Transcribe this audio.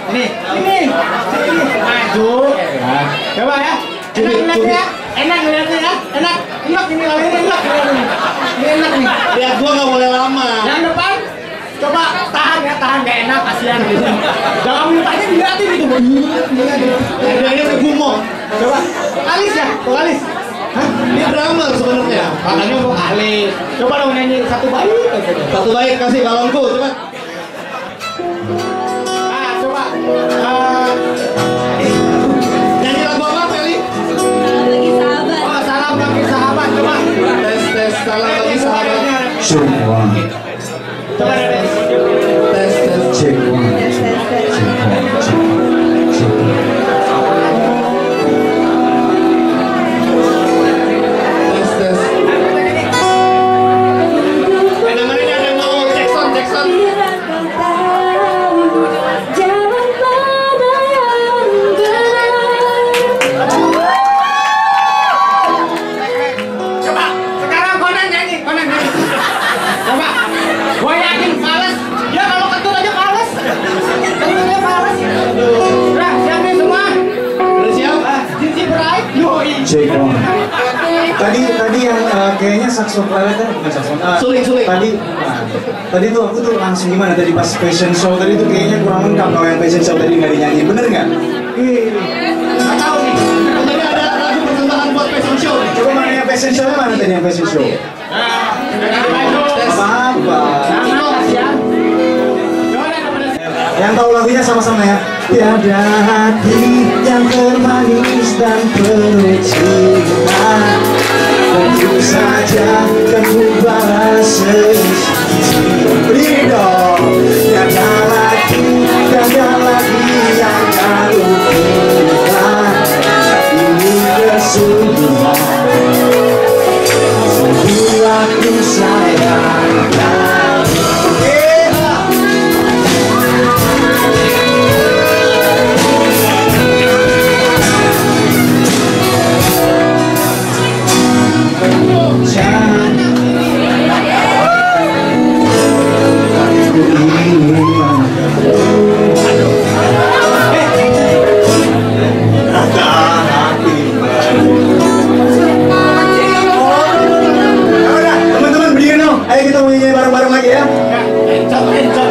Ini. Maju. Coba ya. Enak ngeliatnya ya. Enak ini enak. Ini enak nih. Lihat gua nggak boleh lama. Yang depan. Coba tahan gak enak kasihan gitu. Jangan mukanya dilihatin gitu. Dia udah gumoh. Coba alis ya, vokalis. Hah? Dia drummer sebenarnya. Makanya vokalis. Coba dong nyanyi satu bait aja. Satu bait kasih balonku, coba. Coba. Nyanyi lagu apa, Feli? Bagi sahabat. Oh, salam bagi sahabat, coba. Tes salam bagi sahabat. Semua. Coba deh. Tes Cek one. Cek one. Tadi yang kayaknya saxophone bukan saxophone. Suling. Tadi tuh aku tuh langsung gimana tadi pas fashion show tadi tuh kayaknya kurang lengkap kalau yang fashion show tadi nggak dinyanyi, bener nggak? Nggak tahu nih. Tadi ada lagu persembahan buat fashion show. Coba mana yang fashion show mana tadi yang fashion show? Apa? Yang tahu lagunya sama-sama ya. Tiada hati yang termanis dan penuh cinta, tentu saja kan ku balas berdiri dong. Tiada lagi yang kau lupa. Ini kesungguhan sebuah ku sayang. Enjoy.